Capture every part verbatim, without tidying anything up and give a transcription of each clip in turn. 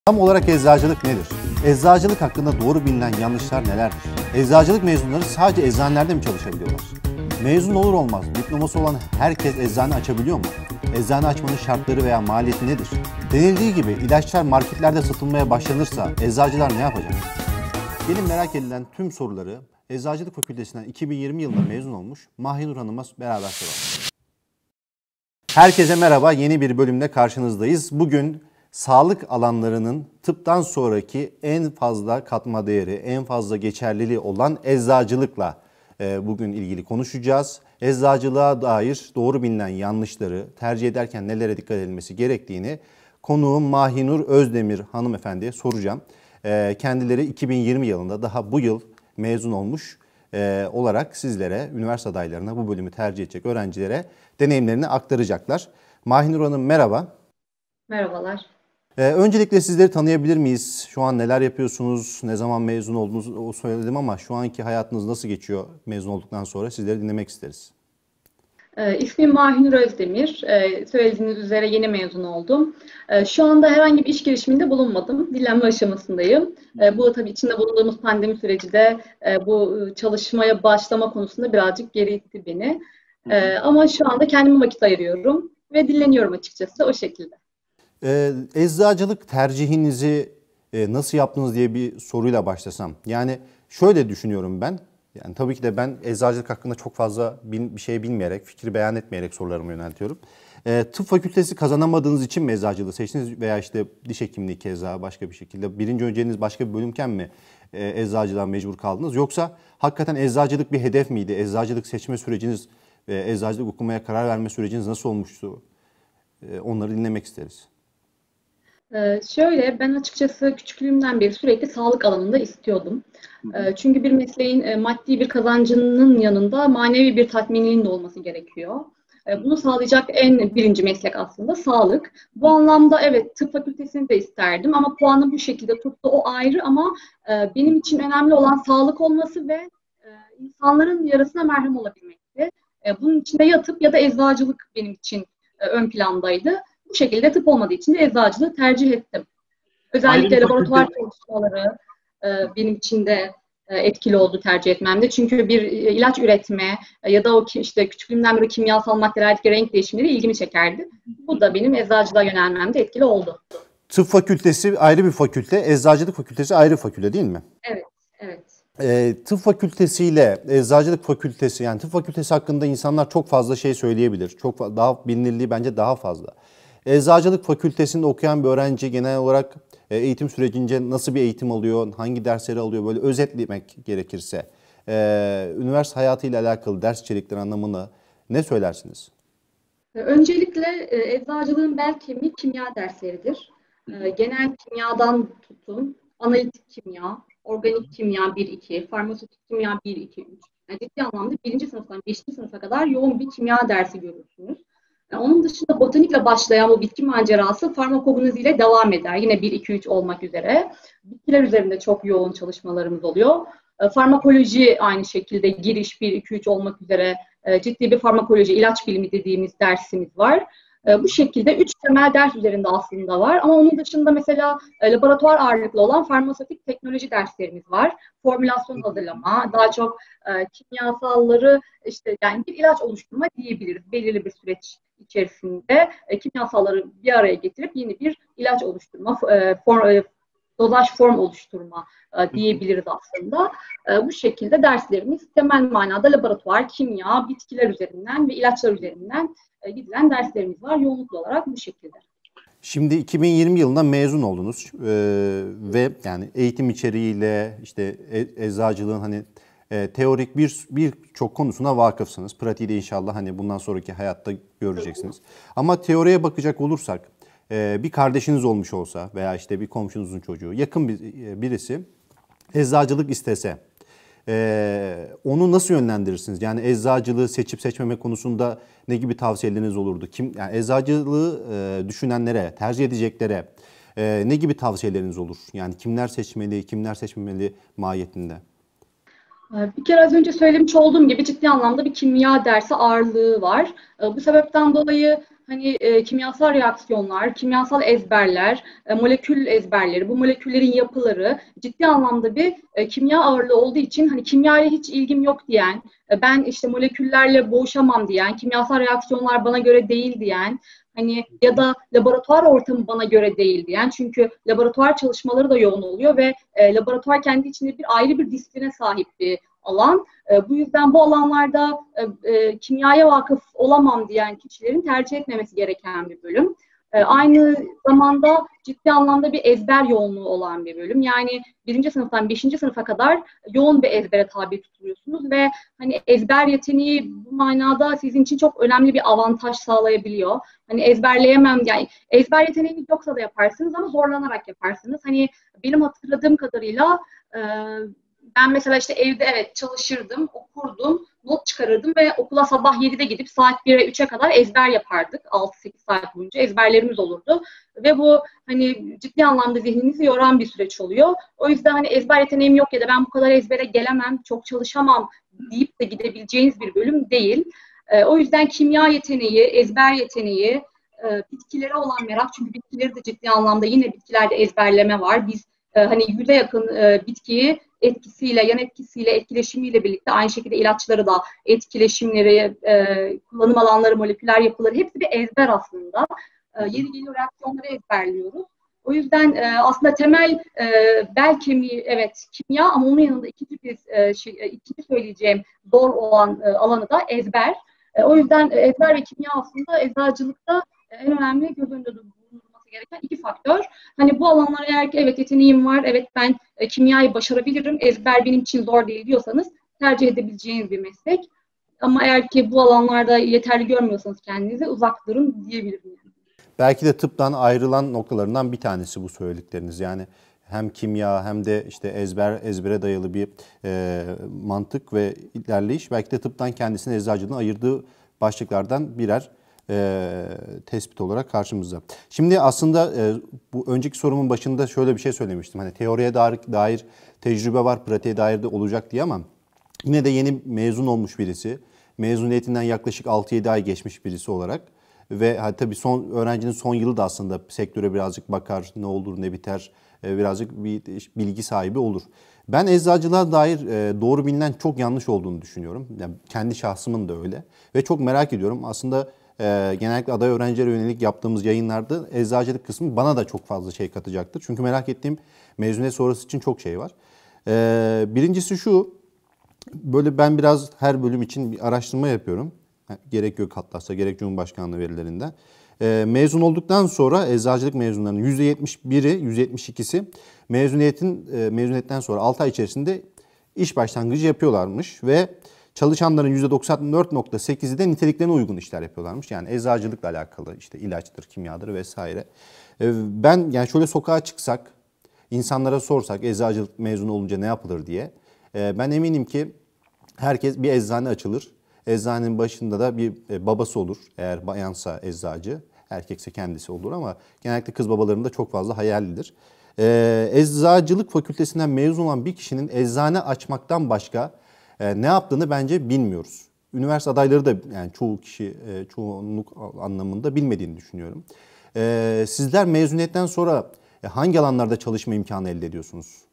Tam olarak eczacılık nedir? Eczacılık hakkında doğru bilinen yanlışlar nelerdir? Eczacılık mezunları sadece eczanelerde mi çalışabiliyorlar? Mezun olur olmaz diploması olan herkes eczane açabiliyor mu? Eczane açmanın şartları veya maliyeti nedir? Denildiği gibi ilaçlar marketlerde satılmaya başlanırsa eczacılar ne yapacak? Benim merak edilen tüm soruları Eczacılık Fakültesinden iki bin yirmi yılında mezun olmuş Mahinur Hanım'a beraber soralım. Herkese merhaba, yeni bir bölümde karşınızdayız. Bugün sağlık alanlarının tıptan sonraki en fazla katma değeri, en fazla geçerliliği olan eczacılıkla e, bugün ilgili konuşacağız. Eczacılığa dair doğru bilinen yanlışları, tercih ederken nelere dikkat edilmesi gerektiğini konuğum Mahinur Özdemir hanımefendiye soracağım. E, kendileri iki bin yirmi yılında daha bu yıl mezun olmuş e, olarak sizlere, üniversite adaylarına, bu bölümü tercih edecek öğrencilere deneyimlerini aktaracaklar. Mahinur Hanım merhaba. Merhabalar. Ee, öncelikle sizleri tanıyabilir miyiz? Şu an neler yapıyorsunuz? Ne zaman mezun oldunuz? O söyledim ama şu anki hayatınız nasıl geçiyor mezun olduktan sonra? Sizleri dinlemek isteriz. Ee, ismim Mahinur Özdemir. Ee, söylediğiniz üzere yeni mezun oldum. Ee, şu anda herhangi bir iş girişiminde bulunmadım. Dinlenme aşamasındayım. Ee, bu tabii içinde bulunduğumuz pandemi süreci de e, bu çalışmaya başlama konusunda birazcık geri itti beni. Ee, ama şu anda kendime vakit ayırıyorum ve dinleniyorum açıkçası o şekilde. Ee, eczacılık tercihinizi e, nasıl yaptınız diye bir soruyla başlasam. Yani şöyle düşünüyorum ben. Yani tabii ki de ben eczacılık hakkında çok fazla bil, bir şey bilmeyerek, fikri beyan etmeyerek sorularımı yöneltiyorum. E, tıp fakültesi kazanamadığınız için mi eczacılığı seçtiniz veya işte diş hekimliği keza başka bir şekilde birinci önceliğiniz başka bir bölümken mi e, eczacılığa mecbur kaldınız? Yoksa hakikaten eczacılık bir hedef miydi? Eczacılık seçme süreciniz ve eczacılık okumaya karar verme süreciniz nasıl olmuştu? E, onları dinlemek isteriz. Ee, şöyle, ben açıkçası küçüklüğümden beri sürekli sağlık alanında istiyordum. Ee, çünkü bir mesleğin e, maddi bir kazancının yanında manevi bir tatmininin de olması gerekiyor. Ee, bunu sağlayacak en birinci meslek aslında sağlık. Bu anlamda evet tıp fakültesini de isterdim ama puanım bu şekilde tuttu, o ayrı, ama e, benim için önemli olan sağlık olması ve e, insanların yarasına merhem olabilmekti. E, bunun için de ya tıp ya da eczacılık benim için e, ön plandaydı. Bu şekilde tıp olmadığı için de eczacılığı tercih ettim. Özellikle laboratuvar çalışmaları e, benim için de e, etkili oldu tercih etmemde. Çünkü bir e, ilaç üretme e, ya da o ki, işte küçüklüğümden beri kimyasal maddelerdeki renk değişimleri ilgimi çekerdi. Bu da benim eczacılığa yönelmemde etkili oldu. Tıp fakültesi ayrı bir fakülte, eczacılık fakültesi ayrı bir fakülte değil mi? Evet, evet. E, tıp fakültesiyle eczacılık fakültesi, yani tıp fakültesi hakkında insanlar çok fazla şey söyleyebilir. Çok daha bilinirliği bence daha fazla. Eczacılık fakültesinde okuyan bir öğrenci genel olarak eğitim sürecince nasıl bir eğitim alıyor, hangi dersleri alıyor, böyle özetlemek gerekirse e, üniversite hayatıyla alakalı ders içerikleri anlamında ne söylersiniz? Öncelikle e, eczacılığın bel kemiği kimya dersleridir. E, genel kimyadan tutun, analitik kimya, organik kimya bir iki, farmasötik kimya bir iki üç. Yani ciddi anlamda birinci sınıftan beşinci sınıfa kadar yoğun bir kimya dersi görürsünüz. Yani onun dışında botanikle başlayan bu bitki macerası farmakognozi ile devam eder. Yine bir iki üç olmak üzere. Bitkiler üzerinde çok yoğun çalışmalarımız oluyor. E, farmakoloji aynı şekilde giriş bir iki üç olmak üzere e, ciddi bir farmakoloji, ilaç bilimi dediğimiz dersimiz var. E, bu şekilde üç temel ders üzerinde aslında var. Ama onun dışında mesela e, laboratuvar ağırlıklı olan farmasötik teknoloji derslerimiz var. Formülasyon hazırlama, daha çok e, kimyasalları işte yani bir ilaç oluşturma diyebiliriz. Belirli bir süreç içerisinde e, kimyasalları bir araya getirip yeni bir ilaç oluşturma, e, form, e, dozaj form oluşturma e, diyebiliriz aslında. E, bu şekilde derslerimiz temel manada laboratuvar, kimya, bitkiler üzerinden ve ilaçlar üzerinden e, gidilen derslerimiz var. Yoğunluklu olarak bu şekilde. Şimdi iki bin yirmi yılında mezun oldunuz ee, ve yani eğitim içeriğiyle işte e, eczacılığın hani e, teorik bir birçok konusuna vakıfsınız. Pratiği de inşallah hani bundan sonraki hayatta göreceksiniz. Ama teoriye bakacak olursak e, bir kardeşiniz olmuş olsa veya işte bir komşunuzun çocuğu, yakın bir, birisi eczacılık istese e, onu nasıl yönlendirirsiniz? Yani eczacılığı seçip seçmeme konusunda ne gibi tavsiyeleriniz olurdu? Kim, yani eczacılığı e, düşünenlere, tercih edeceklere e, ne gibi tavsiyeleriniz olur? Yani kimler seçmeli, kimler seçmemeli mahiyetinde? Bir kere az önce söylemiş olduğum gibi ciddi anlamda bir kimya dersi ağırlığı var. Bu sebepten dolayı hani e, kimyasal reaksiyonlar, kimyasal ezberler, e, molekül ezberleri, bu moleküllerin yapıları ciddi anlamda bir e, kimya ağırlığı olduğu için hani kimyaya hiç ilgim yok diyen, e, ben işte moleküllerle boğuşamam diyen, kimyasal reaksiyonlar bana göre değil diyen, hani ya da laboratuvar ortamı bana göre değil diyen, çünkü laboratuvar çalışmaları da yoğun oluyor ve e, laboratuvar kendi içinde bir ayrı bir disipline sahip bir alan. E, bu yüzden bu alanlarda e, e, kimyaya vakıf olamam diyen kişilerin tercih etmemesi gereken bir bölüm. E, aynı zamanda ciddi anlamda bir ezber yoğunluğu olan bir bölüm. Yani birinci sınıftan beşinci sınıfa kadar yoğun bir ezbere tabi tutuluyorsunuz ve hani ezber yeteneği bu manada sizin için çok önemli bir avantaj sağlayabiliyor. Hani ezberleyemem, yani ezber yeteneğiniz yoksa da yaparsınız ama zorlanarak yaparsınız. Hani benim hatırladığım kadarıyla e, ben mesela işte evde evet çalışırdım, okurdum, not çıkarırdım ve okula sabah yedide gidip saat bire üçe kadar ezber yapardık. altı sekiz saat boyunca ezberlerimiz olurdu. Ve bu hani ciddi anlamda zihninizi yoran bir süreç oluyor. O yüzden hani ezber yeteneğim yok ya da ben bu kadar ezbere gelemem, çok çalışamam deyip de gidebileceğiniz bir bölüm değil. E, o yüzden kimya yeteneği, ezber yeteneği, e, bitkilere olan merak, çünkü bitkileri de ciddi anlamda yine bitkilerde ezberleme var. Biz e, hani yüze yakın e, bitkiyi etkisiyle, yan etkisiyle, etkileşimiyle birlikte aynı şekilde ilaçları da etkileşimleri, e, kullanım alanları, moleküler yapıları hepsi bir ezber aslında. E, yeni geliyor reaksiyonları ezberliyoruz. O yüzden e, aslında temel e, bel kemiği evet kimya, ama onun yanında ikinci bir e, şey, ikinci söyleyeceğim zor olan e, alanı da ezber. E, o yüzden e, ezber ve kimya aslında eczacılıkta e, en önemli göz önünde bulundurulması gereken iki faktör. Hani bu alanlara eğer ki evet yeteneğim var, evet ben e, kimyayı başarabilirim, ezber benim için zor değil diyorsanız tercih edebileceğiniz bir meslek. Ama eğer ki bu alanlarda yeterli görmüyorsanız kendinizi, uzak durun diyebilirim. Yani. Belki de tıptan ayrılan noktalarından bir tanesi bu söyledikleriniz. Yani hem kimya hem de işte ezber ezbere dayalı bir e, mantık ve ilerleyiş belki de tıptan kendisini eczacılığın ayırdığı başlıklardan birer e, tespit olarak karşımızda. Şimdi aslında e, bu önceki sorumun başında şöyle bir şey söylemiştim. Hani teoriye dair, dair tecrübe var, pratiğe dair de olacak diye, ama yine de yeni mezun olmuş birisi, mezuniyetinden yaklaşık altı yedi ay geçmiş birisi olarak ve tabii son öğrencinin son yılı da aslında sektöre birazcık bakar, ne olur ne biter, birazcık bir bilgi sahibi olur. Ben eczacılığa dair doğru bilinen çok yanlış olduğunu düşünüyorum. Yani kendi şahsımın da öyle ve çok merak ediyorum. Aslında genellikle aday öğrencilere yönelik yaptığımız yayınlarda eczacılık kısmı bana da çok fazla şey katacaktır. Çünkü merak ettiğim mezuniyet sonrası için çok şey var. Birincisi şu, böyle ben biraz her bölüm için bir araştırma yapıyorum. Gerek YÖK gerek Cumhurbaşkanlığı verilerinden. E, mezun olduktan sonra eczacılık mezunlarının yüzde yetmiş biri, yüzde yetmiş ikisi mezuniyetin e, mezuniyetten sonra altı ay içerisinde iş başlangıcı yapıyorlarmış ve çalışanların yüzde doksan dört nokta sekizi de niteliklerine uygun işler yapıyorlarmış. Yani eczacılıkla alakalı işte ilaçtır, kimyadır vesaire. E, ben yani şöyle sokağa çıksak, insanlara sorsak eczacılık mezunu olunca ne yapılır diye, e, ben eminim ki herkes bir eczane açılır. Eczanenin başında da bir babası olur. Eğer bayansa eczacı, erkekse kendisi olur, ama genellikle kız babalarında çok fazla hayallidir. Ee, eczacılık fakültesinden mezun olan bir kişinin eczane açmaktan başka e, ne yaptığını bence bilmiyoruz. Üniversite adayları da yani çoğu kişi, e, çoğunluk anlamında bilmediğini düşünüyorum. E, sizler mezuniyetten sonra hangi alanlarda çalışma imkanı elde ediyorsunuz?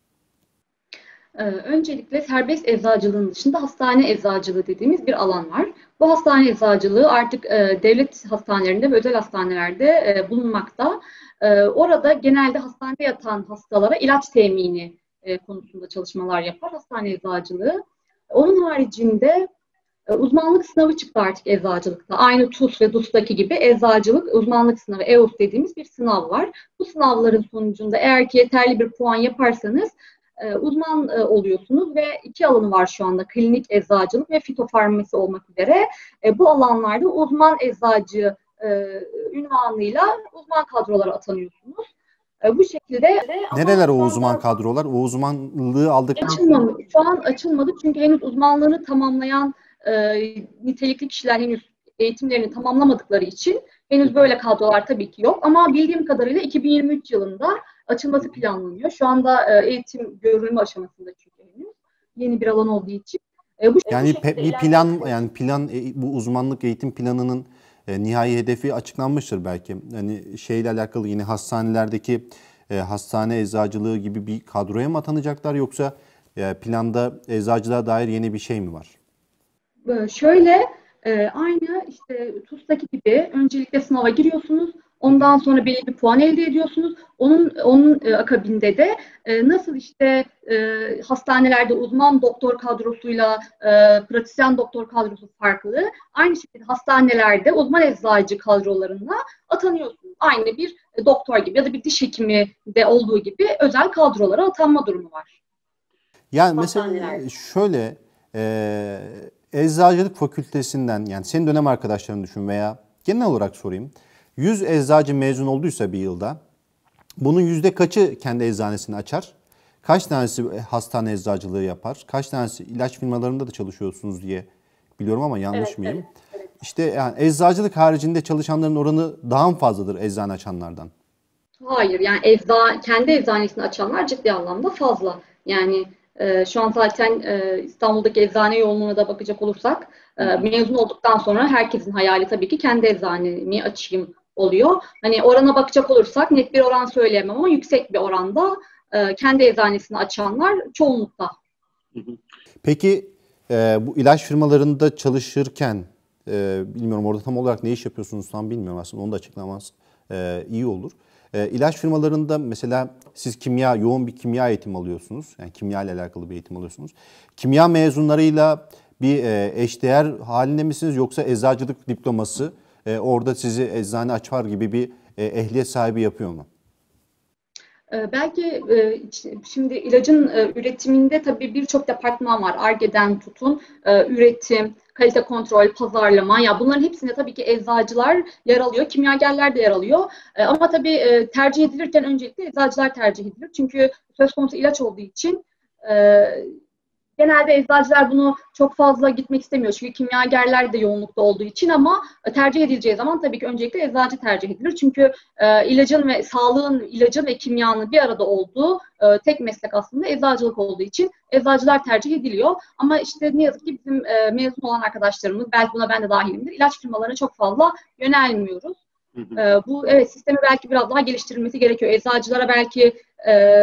Öncelikle serbest eczacılığın dışında hastane eczacılığı dediğimiz bir alan var. Bu hastane eczacılığı artık e, devlet hastanelerinde ve özel hastanelerde e, bulunmakta. E, orada genelde hastanede yatan hastalara ilaç temini e, konusunda çalışmalar yapar hastane eczacılığı. Onun haricinde e, uzmanlık sınavı çıktı artık eczacılıkta. Aynı TUS ve DUS'taki gibi eczacılık uzmanlık sınavı, E U S dediğimiz bir sınav var. Bu sınavların sonucunda eğer ki yeterli bir puan yaparsanız uzman oluyorsunuz ve iki alanı var şu anda: klinik eczacılık ve fitofarmasi olmak üzere. Bu alanlarda uzman eczacı ünvanıyla uzman kadrolara atanıyorsunuz. Bu şekilde nereler o uzman kadrolar? O uzmanlığı aldık. Açılmadı. Şu an açılmadı çünkü henüz uzmanlığını tamamlayan e, nitelikli kişiler henüz eğitimlerini tamamlamadıkları için henüz böyle kadrolar tabii ki yok. Ama bildiğim kadarıyla iki bin yirmi üç yılında açılması planlanıyor. Şu anda e, eğitim görülme aşamasında çünkü henüz. Yeni bir alan olduğu için. E, bu yani pe, bir plan yani plan bu uzmanlık eğitim planının E, nihai hedefi açıklanmıştır belki. Hani şeyle alakalı yine hastanelerdeki e, hastane eczacılığı gibi bir kadroya mı atanacaklar yoksa e, planda eczacılığa dair yeni bir şey mi var? Ee, Şöyle, e, aynı işte TUS'taki gibi öncelikle sınava giriyorsunuz. Ondan sonra belli bir puan elde ediyorsunuz. Onun onun e, akabinde de e, nasıl işte e, hastanelerde uzman doktor kadrosuyla e, pratisyen doktor kadrosu farklı. Aynı şekilde hastanelerde uzman eczacı kadrolarına atanıyorsunuz. Aynı bir e, doktor gibi ya da bir diş hekimi de olduğu gibi özel kadrolara atanma durumu var Yani mesela hastanelerde. şöyle e, eczacılık fakültesinden yani senin dönem arkadaşlarını düşün veya genel olarak sorayım. yüz eczacı mezun olduysa bir yılda bunun yüzde kaçı kendi eczanesini açar? Kaç tanesi hastane eczacılığı yapar? Kaç tanesi ilaç firmalarında da çalışıyorsunuz diye biliyorum ama yanlış Evet, mıyım? evet, evet. İşte yani eczacılık haricinde çalışanların oranı daha mı fazladır eczane açanlardan? Hayır, yani ecza, kendi eczanesini açanlar ciddi anlamda fazla. Yani e, şu an zaten e, İstanbul'daki eczane yoğunluğuna da bakacak olursak Hı e, hı. mezun olduktan sonra herkesin hayali tabii ki kendi eczanemi açayım oluyor. Hani orana bakacak olursak net bir oran söyleyemem ama yüksek bir oranda e, kendi eczanesini açanlar çoğunlukta. Peki e, bu ilaç firmalarında çalışırken e, bilmiyorum orada tam olarak ne iş yapıyorsunuz tam bilmiyorum aslında onu da açıklamanız e, iyi olur. E, ilaç firmalarında mesela siz kimya yoğun bir kimya eğitimi alıyorsunuz. Yani kimya ile alakalı bir eğitim alıyorsunuz. Kimya mezunlarıyla bir e, eşdeğer halinde misiniz yoksa eczacılık diploması e, orada sizi eczane açar gibi bir e, ehliyet sahibi yapıyor mu? Ee, Belki e, şimdi ilacın e, üretiminde tabii birçok departman var. Ar-Ge'den tutun, e, üretim, kalite kontrol, pazarlama. Ya bunların hepsinde tabii ki eczacılar yer alıyor, kimyagerler de yer alıyor. E, Ama tabii e, tercih edilirken öncelikle eczacılar tercih edilir. Çünkü söz konusu ilaç olduğu için e, genelde eczacılar bunu çok fazla gitmek istemiyor. Çünkü kimyagerler de yoğunlukta olduğu için ama tercih edileceği zaman tabii ki öncelikle eczacı tercih edilir. Çünkü e, ilacın ve sağlığın, ilacın ve kimyanın bir arada olduğu e, tek meslek aslında eczacılık olduğu için eczacılar tercih ediliyor. Ama işte ne yazık ki bizim e, mezun olan arkadaşlarımız, belki buna ben de dahilimdir, ilaç firmalarına çok fazla yönelmiyoruz. Hı hı. E, bu evet sistemi belki biraz daha geliştirilmesi gerekiyor. Eczacılara belki e,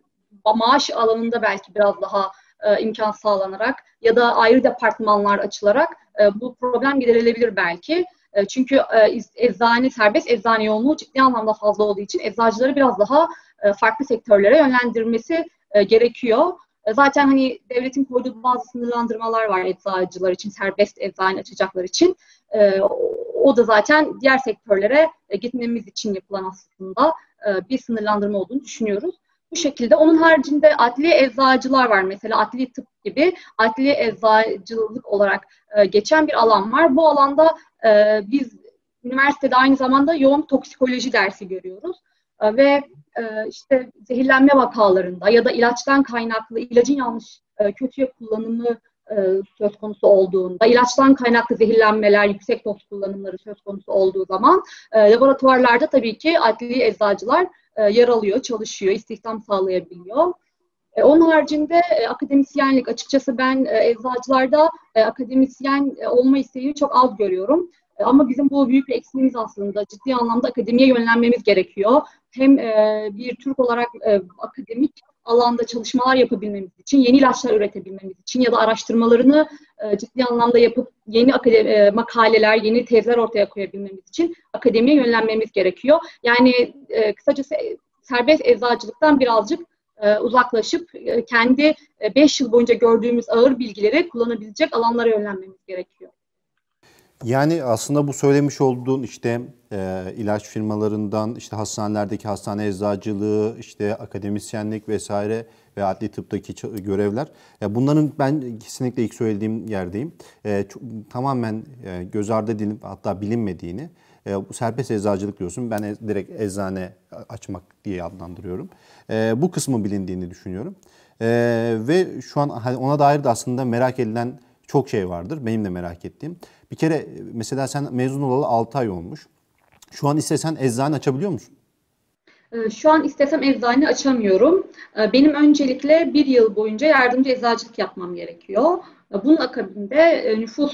maaş alanında belki biraz daha e, imkan sağlanarak ya da ayrı departmanlar açılarak e, bu problem giderilebilir belki. E, çünkü e, eczane, serbest eczane yoğunluğu ciddi anlamda fazla olduğu için eczacıları biraz daha e, farklı sektörlere yönlendirmesi e, gerekiyor. E, zaten hani devletin koyduğu bazı sınırlandırmalar var eczacılar için, serbest eczane açacaklar için. E, o da zaten diğer sektörlere e, gitmemiz için yapılan aslında e, bir sınırlandırma olduğunu düşünüyoruz. Bu şekilde. Onun haricinde adli eczacılar var. Mesela adli tıp gibi adli eczacılık olarak e, geçen bir alan var. Bu alanda e, biz üniversitede aynı zamanda yoğun toksikoloji dersi görüyoruz. E, ve e, işte zehirlenme vakalarında ya da ilaçtan kaynaklı ilacın yanlış e, kötüye kullanımı e, söz konusu olduğunda, ilaçtan kaynaklı zehirlenmeler, yüksek doz kullanımları söz konusu olduğu zaman e, laboratuvarlarda tabii ki adli eczacılar e, yer alıyor, çalışıyor, istihdam sağlayabiliyor. E, onun haricinde e, akademisyenlik, açıkçası ben e, eczacılarda e, akademisyen e, olma isteğini çok az görüyorum. E, ama bizim bu büyük bir eksiğimiz aslında. Ciddi anlamda akademiye yönlenmemiz gerekiyor. Hem e, bir Türk olarak e, akademik alanda çalışmalar yapabilmemiz için, yeni ilaçlar üretebilmemiz için ya da araştırmalarını e, ciddi anlamda yapıp yeni akademi, e, makaleler, yeni tezler ortaya koyabilmemiz için akademiye yönlenmemiz gerekiyor. Yani e, kısacası serbest eczacılıktan birazcık e, uzaklaşıp e, kendi beş yıl boyunca gördüğümüz ağır bilgileri kullanabilecek alanlara yönlenmemiz gerekiyor. Yani aslında bu söylemiş olduğun işte e, ilaç firmalarından işte hastanelerdeki hastane eczacılığı, işte akademisyenlik vesaire ve adli tıptaki ç- görevler. Ya bunların ben kesinlikle ilk söylediğim yerdeyim. E, çok- tamamen e, göz ardı edilip hatta bilinmediğini. E, bu serbest eczacılık diyorsun. Ben e- direkt eczane açmak diye adlandırıyorum. E, bu kısmı bilindiğini düşünüyorum. E, ve şu an hani ona dair de aslında merak edilen çok şey vardır. Benim de merak ettiğim. Bir kere mesela sen mezun olalı altı ay olmuş. Şu an istesen eczane açabiliyor musun? E, Şu an istesem eczane açamıyorum. E, Benim öncelikle bir yıl boyunca yardımcı eczacılık yapmam gerekiyor. E, Bunun akabinde e, nüfus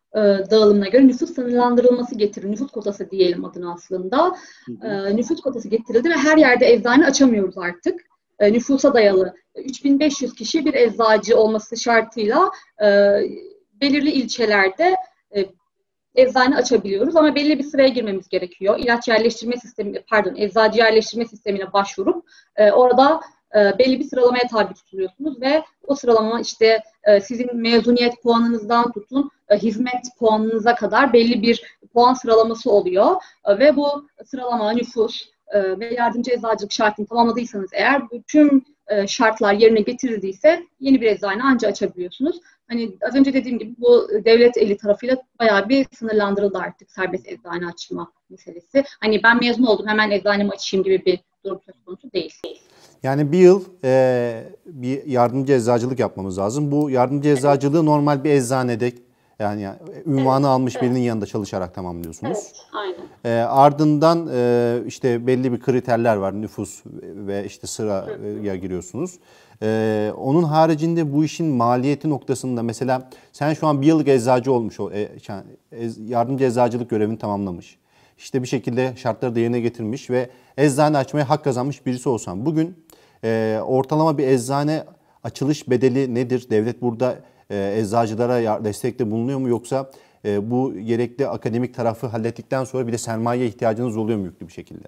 e, dağılımına göre nüfus sınırlandırılması getirildi. Nüfus kotası diyelim adına aslında. E, nüfus kotası getirildi ve her yerde eczane açamıyoruz artık. E, nüfusa dayalı. üç bin beş yüz kişi bir eczacı olması şartıyla e, belirli ilçelerde e, eczane açabiliyoruz ama belli bir sıraya girmemiz gerekiyor. İlaç yerleştirme sistemi, pardon, eczacı yerleştirme sistemine başvurup e, orada e, belli bir sıralamaya tabi tutuluyorsunuz ve o sıralama işte e, sizin mezuniyet puanınızdan tutun e, hizmet puanınıza kadar belli bir puan sıralaması oluyor e, ve bu sıralama, nüfus e, ve yardımcı eczacılık şartını tamamladıysanız eğer tüm e, şartlar yerine getirildiyse yeni bir eczane anca açabiliyorsunuz. Hani az önce dediğim gibi bu devlet eli tarafıyla bayağı bir sınırlandırıldı artık serbest eczane açma meselesi. Hani ben mezun oldum hemen eczanemi açayım gibi bir durum söz konusu değil. Yani bir yıl e, bir yardımcı eczacılık yapmamız lazım. Bu yardımcı eczacılığı normal bir eczanede yani, yani ünvanı Evet, almış evet. birinin yanında çalışarak tamamlıyorsunuz. Evet, aynen. E, ardından e, işte belli bir kriterler var. Nüfus ve işte sıraya giriyorsunuz. E, onun haricinde bu işin maliyeti noktasında mesela sen şu an bir yıllık eczacı olmuş, o e, yardımcı eczacılık görevini tamamlamış. İşte bir şekilde şartları da yerine getirmiş ve eczane açmaya hak kazanmış birisi olsan bugün e, ortalama bir eczane açılış bedeli nedir? Devlet burada e, eczacılara destekte bulunuyor mu yoksa e, bu gerekli akademik tarafı hallettikten sonra bir de sermaye ihtiyacınız oluyor mu yüklü bir şekilde?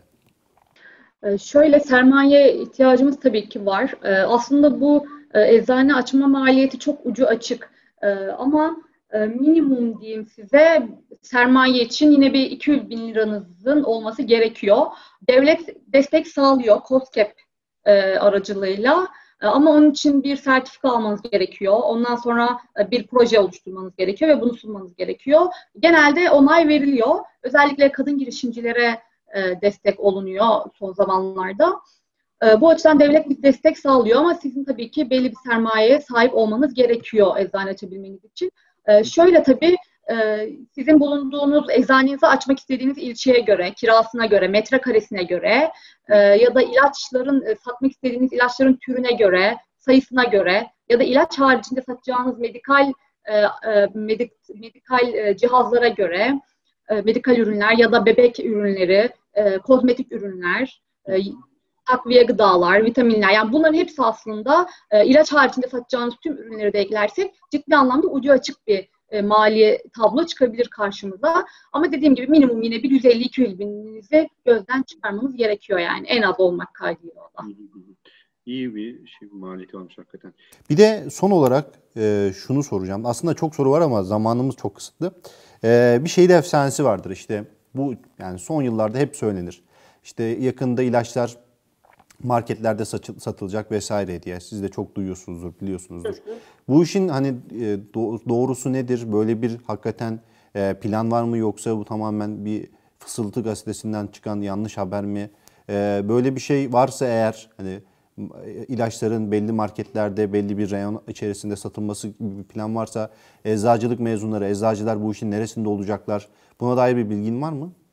Ee, Şöyle sermaye ihtiyacımız tabii ki var. Ee, Aslında bu e, eczane açma maliyeti çok ucu açık. Ee, Ama e, minimum diyeyim size sermaye için yine bir iki yüz bin liranızın olması gerekiyor. Devlet destek sağlıyor KOSGEB e, aracılığıyla. E, Ama onun için bir sertifika almanız gerekiyor. Ondan sonra e, bir proje oluşturmanız gerekiyor ve bunu sunmanız gerekiyor. Genelde onay veriliyor. Özellikle kadın girişimcilere e, destek olunuyor son zamanlarda. E, bu açıdan devlet bir destek sağlıyor ama sizin tabii ki belli bir sermayeye sahip olmanız gerekiyor eczane açabilmeniz için. E, şöyle tabii e, sizin bulunduğunuz eczanenizi açmak istediğiniz ilçeye göre, kirasına göre, metrekaresine göre e, ya da ilaçların e, satmak istediğiniz ilaçların türüne göre, sayısına göre ya da ilaç haricinde satacağınız medikal e, e, medik, medikal e, cihazlara göre medikal ürünler ya da bebek ürünleri, e, kozmetik ürünler, e, takviye gıdalar, vitaminler. Yani bunların hepsi aslında e, ilaç haricinde satacağınız tüm ürünleri de eklersek ciddi anlamda ucu açık bir e, mali tablo çıkabilir karşımıza. Ama dediğim gibi minimum yine bir yüz elli iki yüz bininizi gözden çıkarmanız gerekiyor yani en az olmak kaydıyla o da. İyi bir şey, maliyeti varmış hakikaten. Bir de son olarak e, şunu soracağım. Aslında çok soru var ama zamanımız çok kısıtlı. E, bir şehir efsanesi vardır işte. Bu yani son yıllarda hep söylenir. İşte yakında ilaçlar marketlerde satılacak vesaire diye. Siz de çok duyuyorsunuzdur, biliyorsunuzdur. Bu işin hani e, doğrusu nedir? Böyle bir hakikaten e, plan var mı yoksa bu tamamen bir fısıltı gazetesinden çıkan yanlış haber mi? E, böyle bir şey varsa eğer hani ilaçların belli marketlerde belli bir reyon içerisinde satılması gibi bir plan varsa eczacılık mezunları, eczacılar bu işin neresinde olacaklar? Buna dair bir bilgin var mı?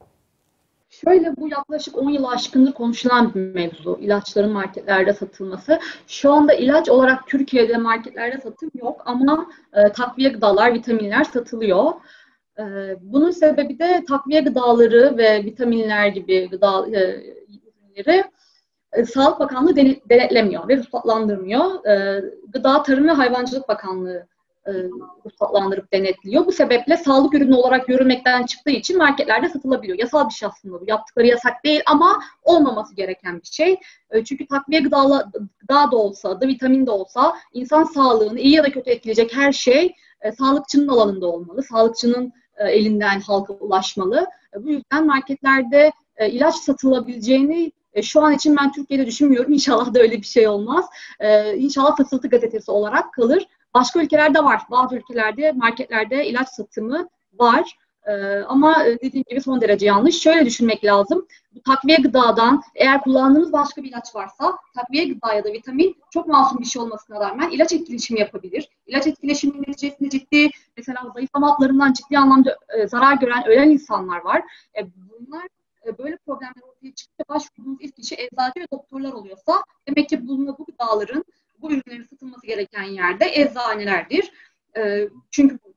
Şöyle bu yaklaşık on yıl aşkındır konuşulan bir mevzu. İlaçların marketlerde satılması. Şu anda ilaç olarak Türkiye'de marketlerde satım yok ama e, takviye gıdalar, vitaminler satılıyor. E, bunun sebebi de takviye gıdaları ve vitaminler gibi gıda e, ürünleri e, Sağlık Bakanlığı denetlemiyor ve ruhsatlandırmıyor. E, Gıda, Tarım ve Hayvancılık Bakanlığı e, ruhsatlandırıp denetliyor. Bu sebeple sağlık ürünü olarak görülmekten çıktığı için marketlerde satılabiliyor. Yasal bir şey aslında bu. Yaptıkları yasak değil ama olmaması gereken bir şey. E, çünkü takviye gıda, gıda da olsa, da vitamin de olsa insan sağlığını iyi ya da kötü etkileyecek her şey e, sağlıkçının alanında olmalı. Sağlıkçının e, elinden halka ulaşmalı. E, bu yüzden marketlerde e, ilaç satılabileceğini E, şu an için ben Türkiye'de düşünmüyorum. İnşallah da öyle bir şey olmaz. E, İnşallah fısıltı gazetesi olarak kalır. Başka ülkelerde var. Bazı ülkelerde marketlerde ilaç satımı var. E, ama dediğim gibi son derece yanlış. Şöyle düşünmek lazım. Bu takviye gıdadan eğer kullandığınız başka bir ilaç varsa takviye gıda ya da vitamin çok masum bir şey olmasına rağmen ilaç etkileşimi yapabilir. İlaç etkileşimi neticesinde ciddi mesela zayıflama haplarından ciddi anlamda e, zarar gören ölen insanlar var. E, bunlar böyle problemler ortaya çıkınca başvurduğunuz ilk kişi eczacı ve doktorlar oluyorsa demek ki bu, bu gıdaların, bu ürünlerin satılması gereken yerde eczanelerdir. E, çünkü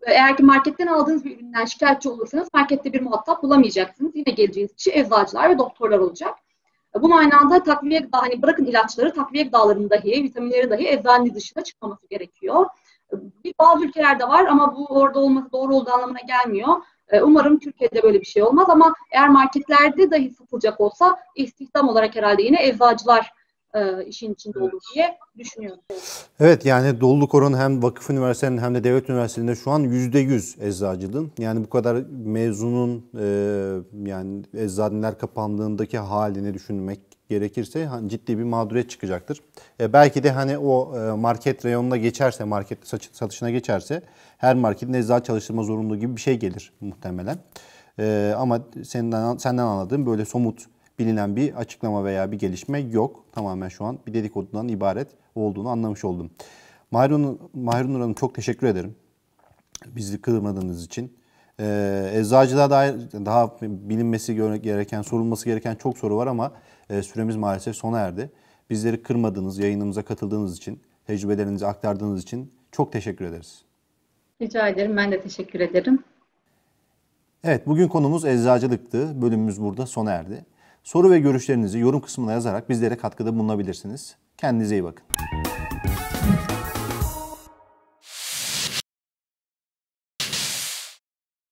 Eğer ki marketten aldığınız bir üründen şikayetçi olursanız markette bir muhatap bulamayacaksınız. Yine geleceğiniz kişi eczacılar ve doktorlar olacak. Bunun aynı anda takviye gıda, hani bırakın ilaçları, takviye gıdaların dahi, vitaminleri dahi eczane dışına çıkmaması gerekiyor. Bir, bazı ülkelerde var ama bu orada olması doğru olduğu anlamına gelmiyor. Umarım Türkiye'de böyle bir şey olmaz ama eğer marketlerde dahi satılacak olsa istihdam olarak herhalde yine eczacılar e, işin içinde olur diye düşünüyorum. Evet, yani doluluk oranı hem vakıf üniversitelerinin hem de devlet üniversitelerinde şu an yüzde yüz eczacılığın. Yani bu kadar mezunun e, yani eczaneler kapandığındaki halini düşünmek gerekirse hani ciddi bir mağduriyet çıkacaktır. E, belki de hani o e, market reyonuna geçerse, market satışına geçerse her marketin eczacı çalıştırma zorunluluğu gibi bir şey gelir muhtemelen. E, ama senden, senden anladığım böyle somut bilinen bir açıklama veya bir gelişme yok. Tamamen şu an bir dedikodudan ibaret olduğunu anlamış oldum. Mahrun, Mahrun Hanım çok teşekkür ederim. Bizi kırmadığınız için. Ee, eczacılığa dair daha bilinmesi gereken, sorulması gereken çok soru var ama e, süremiz maalesef sona erdi. Bizleri kırmadığınız, yayınımıza katıldığınız için, tecrübelerinizi aktardığınız için çok teşekkür ederiz. Rica ederim. Ben de teşekkür ederim. Evet, bugün konumuz eczacılıktı. Bölümümüz burada sona erdi. Soru ve görüşlerinizi yorum kısmına yazarak bizlere katkıda bulunabilirsiniz. Kendinize iyi bakın.